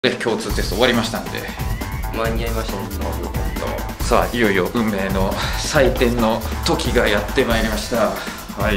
で共通テスト終わりましたんで間に合いましたね。 さあいよいよ運命の採点の時がやってまいりました。はい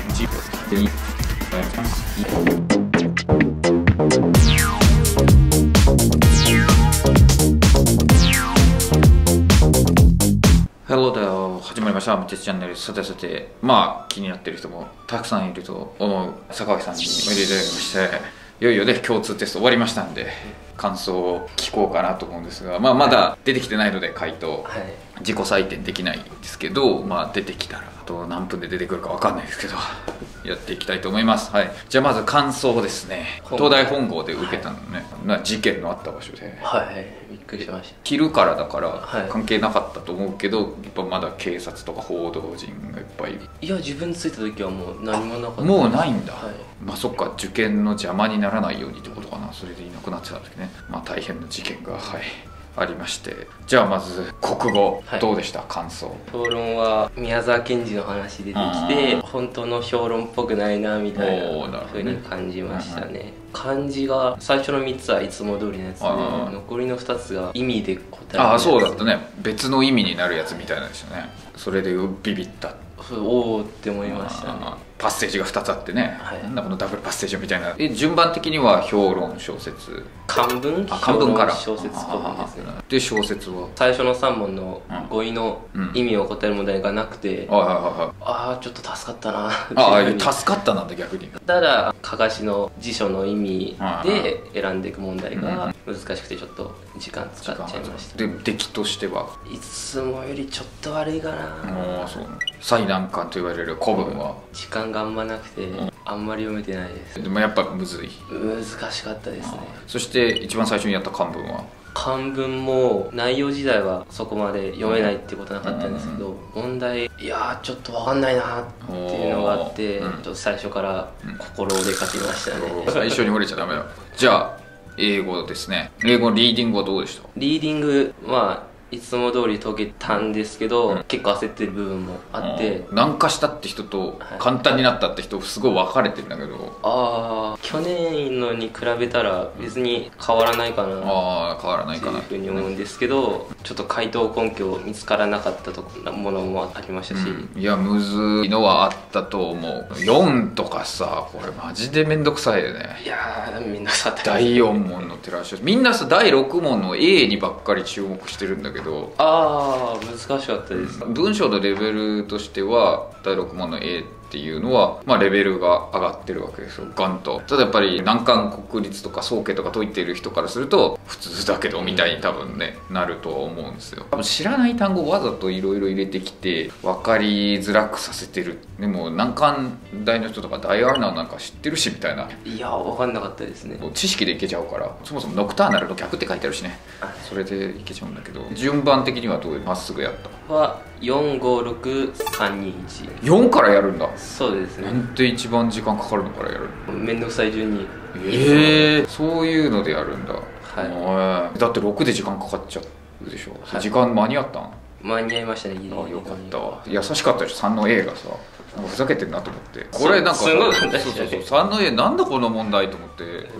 。Hello there 始まりました。ムテツチャンネル。さてまあ気になってる人もたくさんいると思う坂脇さんにおいでいただきまして、いよいよね共通テスト終わりましたんで感想を聞こうかなと思うんですが、まだ出てきてないので回答、自己採点できないんですけど、出てきたらあと何分で出てくるか分かんないですけどやっていきたいと思います。はい、じゃあまず感想ですね。東大本郷で受けたのね、事件のあった場所で、 びっくりしました。 昼からだから関係なかったと思うけど、やっぱまだ警察とか報道陣がいっぱい。 いや、自分着いた時はもう何もなかった。 もうないんだ。そっか、受験の邪魔にならないようにってことかな。それでいなくなってたんですね。大変な事件がありまして、じゃあまず国語、どうでした感想。 評論は宮沢賢治の話出てきて、本当の評論っぽくないなみたいな風に感じましたね。漢字が最初の3つはいつも通りのやつで、残りの2つが意味で答えるやつ。 そうだったね。別の意味になるやつみたいなんですよね。それでビビった。 おおって思いましたね。 パッセージが2つあってね、なんだこのダブルパッセージみたいな。順番的には評論小説漢文から小説古文ですね。 で小説は最初の3問の語彙の意味を答える問題がなくて、ちょっと助かったな助かったなんだ。逆にただかかしの辞書の意味で選んでいく問題が難しくてちょっと時間使っちゃいました。 で出来としてはいつもよりちょっと悪いかな。 最難関と言われる古文は時間があんまなくてあんまり読めてないです。 でもやっぱむずい。 難しかったですね。 そして一番最初にやった漢文は漢文も内容自体はそこまで読めないってことはなかったんですけど、問題ちょっと分かんないなっていうのがあって、ちょっと最初から心折れかけましたね。 最初に折れちゃダメだ。じゃあ英語ですね。英語のリーディングはどうでした。 リーディングいつも通り解けたんですけど、結構焦ってる部分もあって、 難化したって人と簡単になったって人すごい分かれてるんだけど、 去年のに比べたら別に変わらないかな変わらないかなっていうふうに思うんですけど、ちょっと回答根拠見つからなかったものもありましたし、 いやむずいのはあったと思う。4とかさ、これマジでめんどくさいよね。 いやーめんどくさかった。 第4問の照らし、みんなさ第6問の A にばっかり注目してるんだけど、 難しかったです。 文章のレベルとしては第6問の A っていうのはレベルが上がってるわけですよ、ガンと。ただやっぱり難関国立とか早慶とか解いている人からすると普通だけどみたいに多分ねなるとは思うんですよ。多分知らない単語をわざといろいろ入れてきて分かりづらくさせてる。でも難関大の人とか大アーナなんか知ってるしみたいな。 いや分かんなかったですね。 知識でいけちゃうから。そもそもノクターナルの逆って書いてあるしね、それでいけちゃうんだけど、順番的にはどういうまっすぐやったは45631。 4からやるんだ。 そうですね。 なんで一番時間かかるのからやるの。 めんどくさい順に。 そういうのでやるんだ。だって6で時間かかっちゃうでしょ。時間間に合ったん。 間に合いましたね。 よかったわ。優しかったでしょ3の A がさ。ふざけてんなと思って。これなんかすごい簡単でしたね。 3の A なんだこの問題と思って、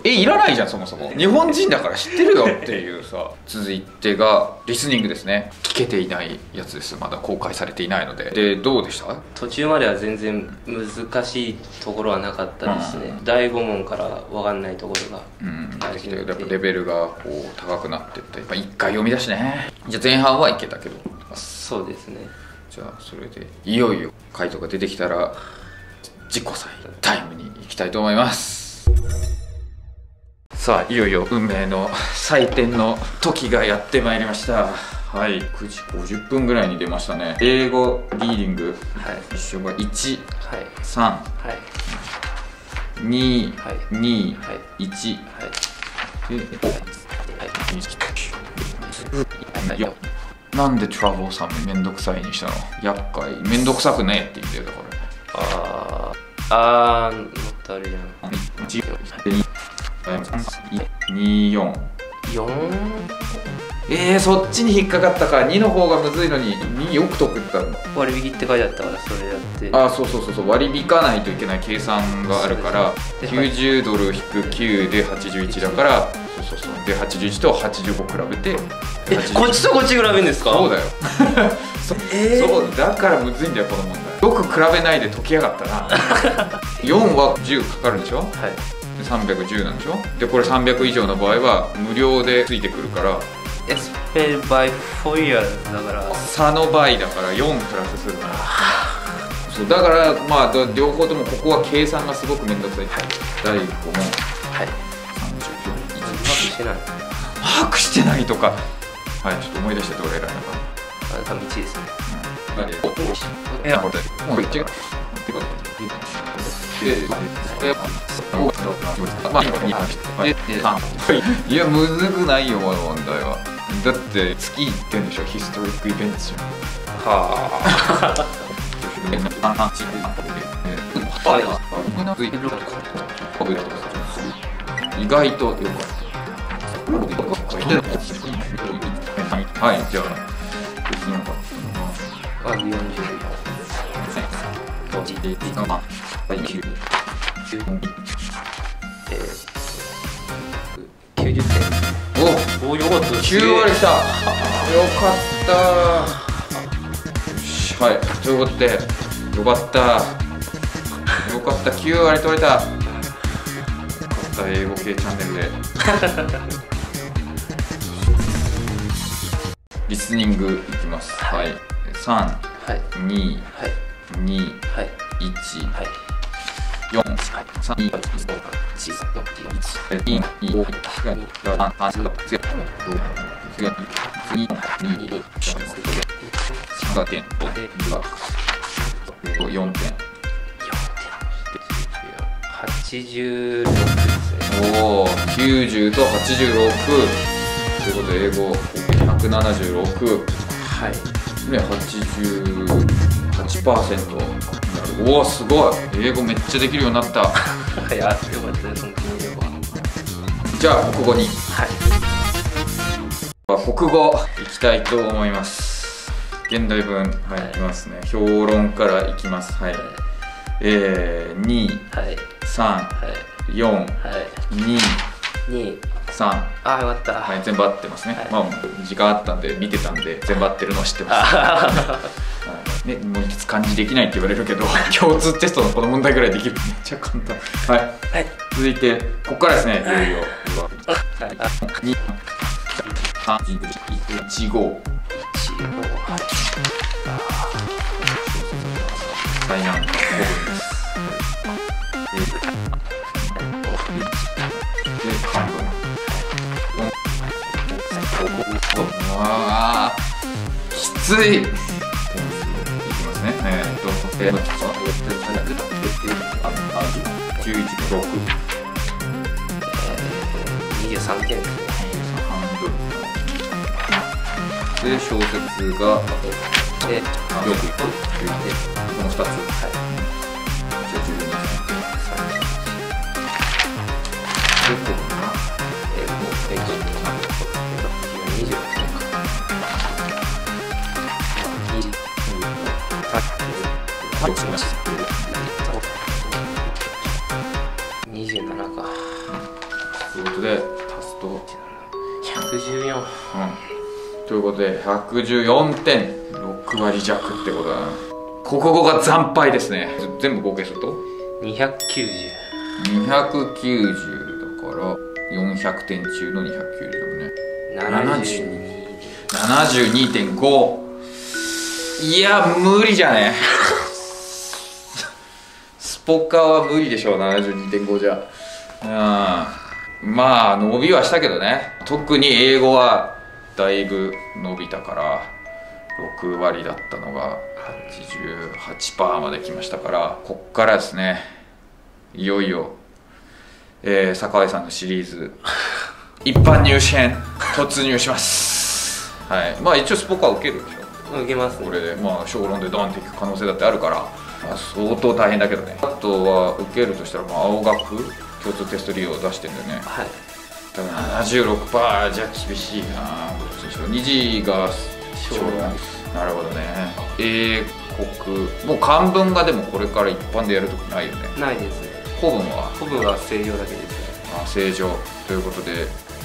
いらないじゃんそもそも。日本人だから知ってるよっていうさ。続いてがリスニングですね。聞けていないやつです。まだ公開されていないので。でどうでした。 途中までは全然難しいところはなかったですね。第5問から分かんないところがやっぱレベルがこう高くなってって、やっぱ1回読み出しね。じゃあ前半はいけたけど。 そうですね。 じゃあそれでいよいよ回答が出てきたら自己採タイムに行きたいと思います。さあいよいよ運命の採点の時がやってまいりました。はい、9時50分ぐらいに出ましたね。英語リーディング、一緒が1、3、2、2、1、4。なんでトラボーさんめんどくさいにしたの。厄介。めんどくさくねえって言ってたから。 もっとあるじゃん。 24。そっちに引っかかったか。2の方がむずいのに2よく解くったの。 割引って書いてあったからそれやって。 そう割り引かないといけない計算があるから、90ドル引く9で81だからそうで81と85比べて、 こっちとこっち比べるんですか？ そうだよそうだからむずいんだよこの問題。よく比べないで解きやがったな4は10かかるでしょ、はい、で310なんでしょ。でこれ300以上の場合は無料でついてくるから、 スペルバイ4 years だから差の倍だから4プラスするからそうだからまあ両方ともここは計算がすごく面倒くさい、はい、第5問、はい、把握してないとか、はい、ちょっと思い出してどれ選んだか。 多分1ですね。 いやこれもう違う。いやむずくないよこの問題は。だって月1点でしょ、ヒストリックイベントじゃん。はあ。意外とよかった。はい、じゃあできなかったな。 90点。お、よかった。 9割した。よかった。はい、ということでよかった、9割取れた。英語系チャンネルでリスニングいきます。はい、3、はい、2、はい、2、はい、1、はい、4、3、2、1、2、2、4点。 86ですね。 おお、90と86ということで英語176、はい、ね、88%になる。おお、すごい、英語めっちゃできるようになった。 いや、よかったです、本当に。 じゃあ国語に、はい、国語いきたいと思います。現代文、はい、いきますね。評論からいきます。はい、2、はい、3、はい、4、はい、2、3。 あ、よかった。 はい、全部合ってますね。はい、まあ時間あったんで見てたんで全部合ってるのは知ってます。ね、もう一つ漢字できないって言われるけど共通テストのこの問題ぐらいできる。めっちゃ簡単。はい、はい、続いてここからですね。いよいよ2、3、1、5、最難関5分です。で漢文。ああ、きつい。点数いきますね。11の6。 23点ですね。 半分。で小説がよくこの2つ。はい。じゃあ12点。でここが 27か。 ということで足すと 114。 ということで114点、6割弱ってことだな。国語が惨敗ですね。全部合計すると 290。 290だから400点中の290だもんね。72.5。いや無理じゃねスポカは無理でしょう。 72.5 じゃ。まあ伸びはしたけどね。特に英語はだいぶ伸びたから6割だったのが 88% まで来ましたから、こっからですね、いよいよ、坂井さんのシリーズ一般入試編突入します。はい、まあ一応スポカ受けるでしょ。 受けますね。 これでまあ小論でドンっていく可能性だってあるから、まあ、相当大変だけどね。あとは受けるとしたら、まあ青学共通テスト利用を出してるんだよね。はい、だから 76% じゃ厳しいな。2次が小論。なるほどね。英国もう漢文がでもこれから一般でやるときないよね。 ないですね。 古文は正常だけですね。 正常ということで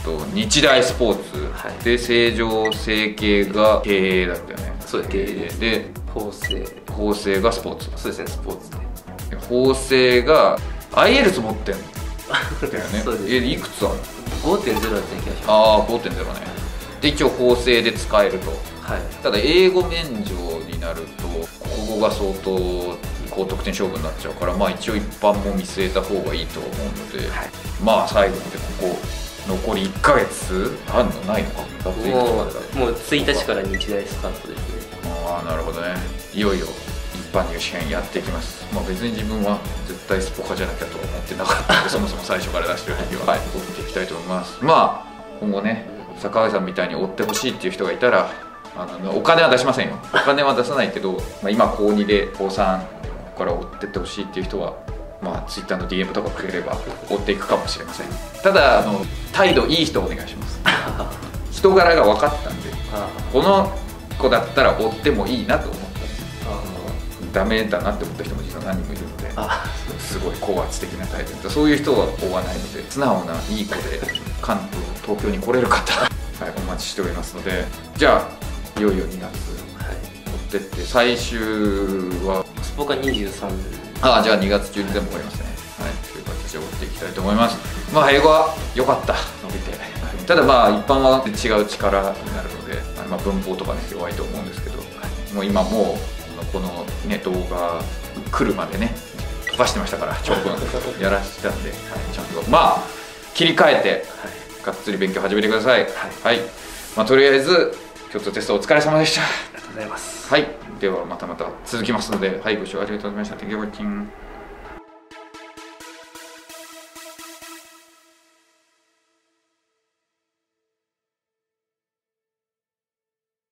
日大スポーツ、 はい、 で成城成形が経営だったよね。 そうです、経営で法政がスポーツ。 そうですね、スポーツで法政が IELTS 持ってんのだよね。 そうです。 いくつあるの？ 5.0 だった気がします。 ああ、 5.0 ね。で一応法政で使えると。 はい、ただ英語免除になると国語が相当高得点勝負になっちゃうから、まあ一応一般も見据えた方がいいと思うので、はい、まあ最後までここ残り1ヶ月あんのないのか。 もう1日から日大スタートですね。 ああ、なるほどね。いよいよ一般入試験やっていきます。まあ別に自分は絶対スポ科じゃなきゃとは思ってなかったのでそもそも最初から出してる時は、はい、追っていきたいと思います。まあ今後ね、坂上さんみたいに追ってほしいっていう人がいたら、お金は出しませんよ。お金は出さないけど、まあ、今高2で高3から追ってってほしいっていう人は、まあ Twitter の DM とかくれれば追っていくかもしれません。ただ態度いい人お願いします人柄が分かったんで、この子だったら追ってもいいなと思ったんです。ダメだなって思った人も実は何人もいるので、すごい高圧的な態度、そういう人は追わないので、素直ないい子で関東東京に来れる方はい、お待ちしておりますので、じゃあいよいよ2月、はい、追ってって最終はスポが23年。 じゃあ2月中に全部終わりますね。はい、という形で追っていきたいと思います。まあ英語は良かった、伸びて。ただまあ一般は違う力になるので、まあ、文法とかね弱いと思うんですけど、もう今もうこのね動画来るまでね飛ばしてましたから、長文やらせたんで、ちゃんとまあ切り替えてがっつり勉強始めてください。はい、まあ、とりあえず共通テストお疲れ様でした。ありがとうございます。 はい、ではまた続きますので、はい、ご視聴ありがとうございました。Thank you for watching.